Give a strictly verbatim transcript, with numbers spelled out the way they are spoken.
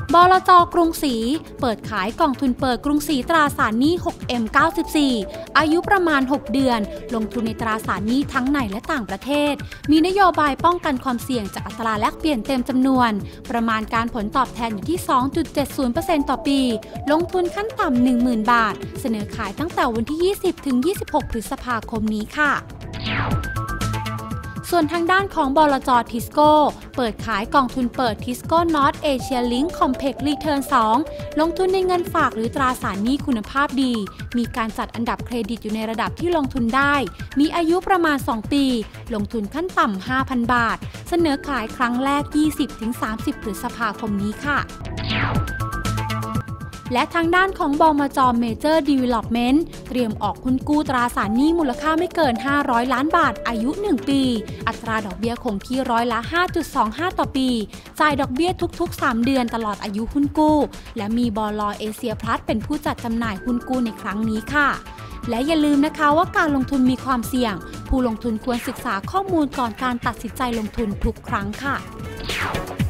บลจ.กรุงศรีเปิดขายกองทุนเปิดกรุงศรีตราสารหนี้ หกเอ็ม เก้าสิบสี่ อายุประมาณ หก เดือนลงทุนในตราสารหนี้ทั้งในและต่างประเทศมีนโยบายป้องกันความเสี่ยงจากอัตราแลกเปลี่ยนเต็มจำนวนประมาณการผลตอบแทนอยู่ที่ สองจุดเจ็ดศูนย์เปอร์เซ็นต์ ต่อปีลงทุนขั้นต่ำ หนึ่งหมื่น บาทเสนอขายตั้งแต่วันที่ ยี่สิบถึงยี่สิบหก พฤษภาคมนี้ค่ะส่วนทางด้านของบลจ.ทิสโก้เปิดขายกองทุนเปิดทิสโก้ North Asia Link Compact Return สอง ลงทุนในเงินฝากหรือตราสารหนี้คุณภาพดีมีการจัดอันดับเครดิตอยู่ในระดับที่ลงทุนได้มีอายุประมาณสองปีลงทุนขั้นต่ำ ห้าพัน บาทเสนอขายครั้งแรก ยี่สิบถึงสามสิบ พฤษภาคมนี้ค่ะและทางด้านของบมจ. Major Development เตรียมออกหุ้นกู้ตราสารหนี้มูลค่าไม่เกินห้าร้อยล้านบาทอายุหนึ่งปีอัตราดอกเบี้ยคงที่ร้อยละ ห้าจุดสองห้า ต่อปีจ่ายดอกเบี้ยทุกๆสามเดือนตลอดอายุหุ้นกู้และมีบล.เอเชียพลัสเป็นผู้จัดจำหน่ายหุ้นกู้ในครั้งนี้ค่ะและอย่าลืมนะคะว่าการลงทุนมีความเสี่ยงผู้ลงทุนควรศึกษาข้อมูลก่อนการตัดสินใจลงทุนทุกครั้งค่ะ